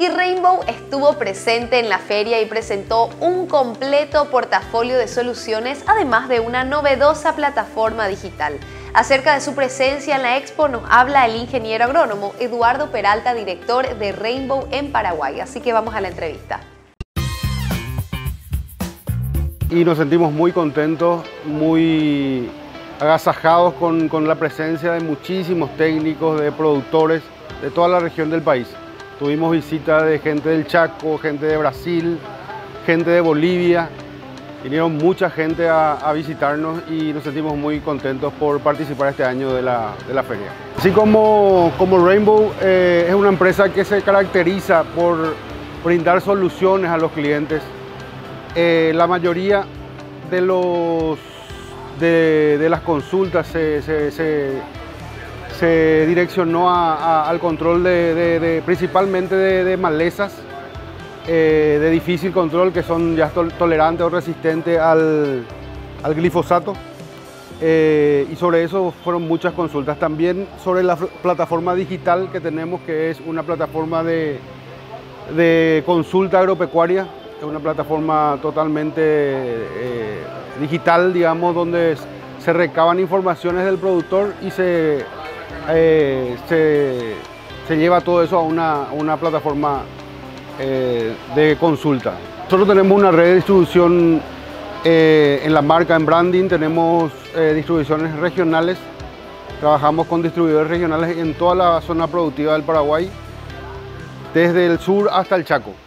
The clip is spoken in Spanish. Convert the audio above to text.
y Rainbow estuvo presente en la feria y presentó un completo portafolio de soluciones, además de una novedosa plataforma digital. Acerca de su presencia en la expo nos habla el ingeniero agrónomo Eduardo Peralta, director de Rainbow en Paraguay. Así que vamos a la entrevista. Y nos sentimos muy contentos, muy agasajados con la presencia de muchísimos técnicos, de productores de toda la región del país. Tuvimos visita de gente del Chaco, gente de Brasil, gente de Bolivia. Vinieron mucha gente a visitarnos y nos sentimos muy contentos por participar este año de la feria. Así como Rainbow es una empresa que se caracteriza por brindar soluciones a los clientes, la mayoría de las consultas se direccionó al control principalmente de malezas de difícil control, que son ya tolerantes o resistentes al glifosato. Y sobre eso fueron muchas consultas. También sobre la plataforma digital que tenemos, que es una plataforma de consulta agropecuaria. Es una plataforma totalmente digital, digamos, donde se recaban informaciones del productor y se lleva todo eso a una plataforma de consulta. Nosotros tenemos una red de distribución en la marca, en branding, tenemos distribuciones regionales, trabajamos con distribuidores regionales en toda la zona productiva del Paraguay, desde el sur hasta el Chaco.